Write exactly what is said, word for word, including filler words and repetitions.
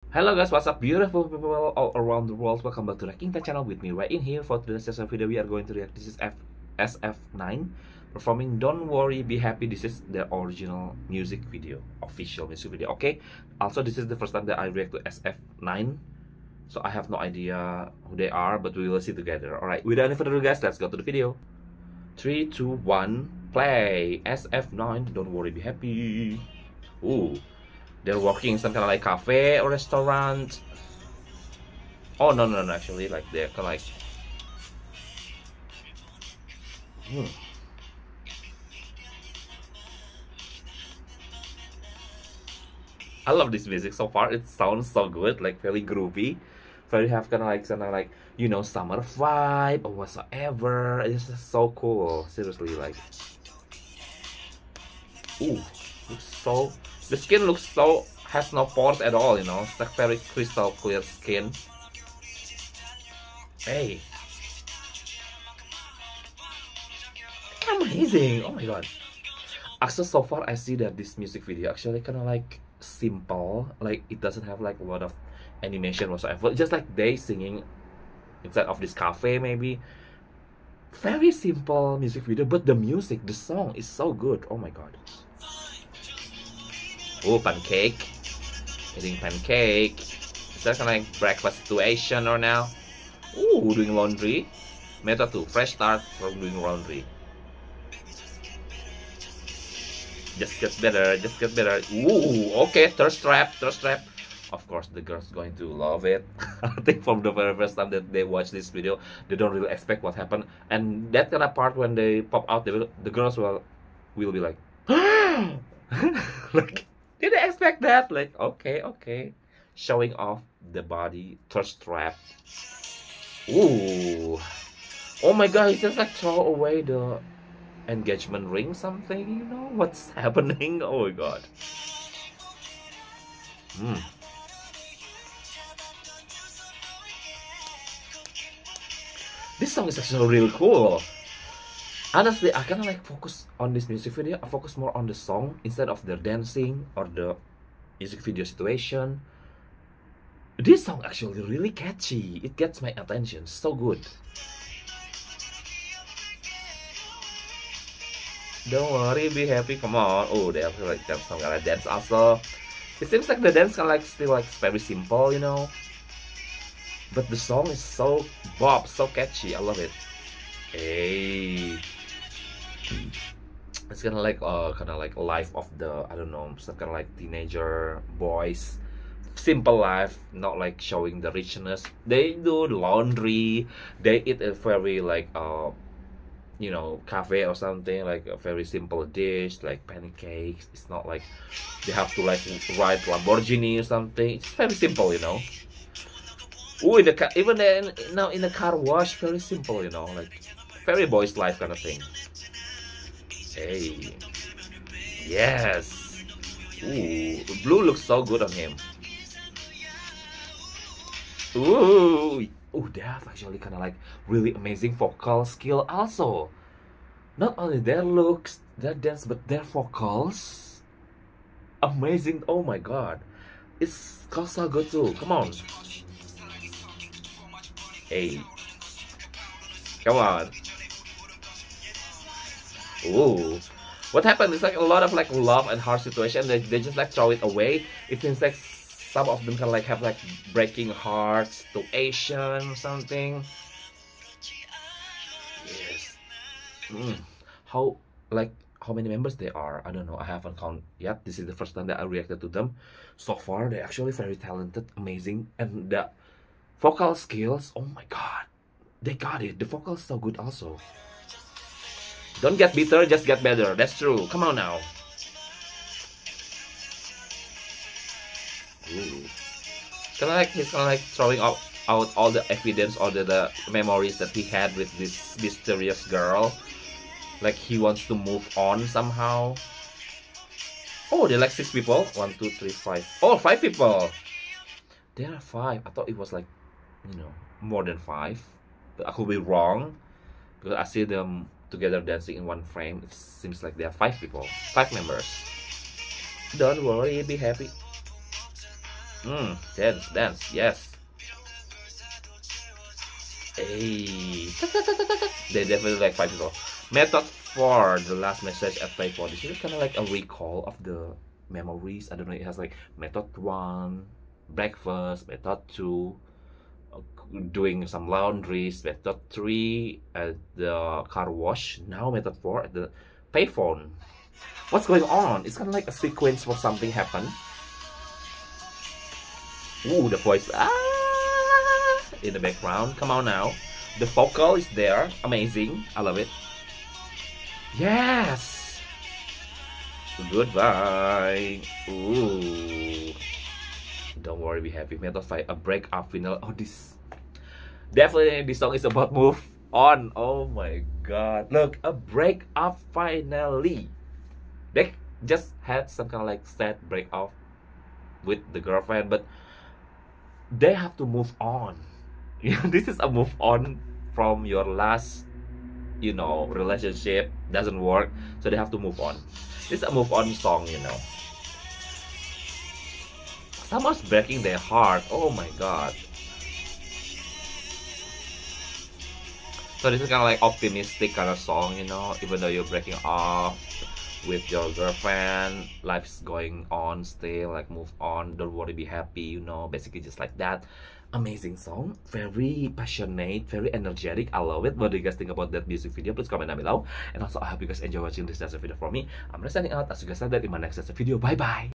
Hello guys, what's up beautiful people all around the world? Welcome back to the Kinta channel with me right in here. For today's session video we are going to react. This is F S F nine performing Don't Worry Be Happy. This is the original music video, official music video. Okay, also this is the first time that I react to S F nine, so I have no idea who they are, but we will see together. Alright, without any further ado guys, let's go to the video. Three, two, one, play. S F nine, Don't Worry Be Happy. Ooh, they're working in some kind of like cafe or restaurant. Oh no no no! Actually, like they're kind of like. Hmm. I love this music so far. It sounds so good, like very groovy. Very have kind of like something like you know summer vibe or whatsoever. It's just so cool. Seriously, like. Ooh, looks so. The skin looks so has no pores at all. You know, it's like very crystal clear skin. Hey, amazing! Oh my god. Actually, so far I see that this music video actually kind of like simple. Like it doesn't have like a lot of animation whatsoever. Just like they singing inside of this cafe maybe. Very simple music video, but the music, the song is so good. Oh my god. Oh, pancake. Eating pancake. Is that kind of like breakfast situation or now? Ooh, doing laundry. Meta two, fresh start from doing laundry. Just get better, just get better. Ooh, okay, thirst trap, thirst trap. Of course, the girls going to love it. I think from the very first time that they watch this video, they don't really expect what happened. And that kind of part when they pop out, they will, the girls will will be like, like, did they expect that? Like, okay, okay, showing off the body, thirst trap. Ooh, oh my god, he just like throw away the engagement ring, something. You know what's happening? Oh my god. Hmm. This song is actually really cool. Honestly, I kind of like focus on this music video. I focus more on the song instead of the dancing or the music video situation. This song actually really catchy. It gets my attention. So good. Don't worry, be happy. Come on. Oh, they have like that song kind of dance also. It seems like the dance kind of like still like very simple, you know. But the song is so bop, so catchy. I love it. Hey. It's kind of like uh kind of like life of the I don't know some kind of like teenager boys, simple life, not like showing the richness. They do laundry, they eat a very like uh you know cafe or something, like a very simple dish like pancakes. It's not like they have to like ride Lamborghini or something. It's very simple, you know. Oh, in the car, even then now in the car wash, very simple, you know, like very boys life kind of thing. Hey, yes. Ooh, blue looks so good on him. Ooh, ooh, they have actually kind of like really amazing vocal skill also. Not only their looks, their dance, but their vocals. Amazing. Oh my god, it's so good too. Come on. Hey, come on. Ooh, what happened is like a lot of like love and heart situation. They, they just like throw it away. It seems like some of them can like have like breaking hearts to Asian or something. Yes. Mm. How like how many members they are? I don't know. I haven't counted yet. This is the first time that I reacted to them. So far, they're actually very talented, amazing, and the vocal skills. Oh my god, they got it. The vocals so good also. Don't get bitter, just get better. That's true. Come on now. Ooh. Kind of like he's kind of like throwing out, out all the evidence or the, the memories that he had with this mysterious girl. Like he wants to move on somehow. Oh, they're like six people. One, two, three, five. Oh, five people. There are five. I thought it was like, you know, more than five. But I could be wrong because I see them together dancing in one frame. It seems like there are five people, five members. Don't worry, be happy. Hmm, dance, dance, yes. Hey, they definitely like five people. Method four, the last message at play four. This is kind of like a recall of the memories. I don't know. It has like method one, breakfast. Method two, uh, doing some laundries. Method three at the car wash. Now method four at the payphone. What's going on? It's kind of like a sequence for something happen. Ooh, the voice. Ah! In the background. Come on now. The vocal is there. Amazing. I love it. Yes. Goodbye. Ooh. Don't worry, be happy. Method five, a break up final. Oh, this. Definitely, this song is about move on. Oh my god. Look, a break up finally. They just had some kind of like sad break up with the girlfriend, but they have to move on. You know, this is a move on from your last, you know, relationship doesn't work, so they have to move on. This is a move on song, you know. Someone's breaking their heart. Oh my god. So this is kind of like optimistic kind of song, you know. Even though you're breaking off with your girlfriend, life's going on still, like move on, don't worry, be happy, you know, basically just like that. Amazing song, very passionate, very energetic. I love it. What do you guys think about that music video? Please comment down below. And also I hope you guys enjoy watching this video from me. I'm signing out. As you guys said that in my next video. Bye bye.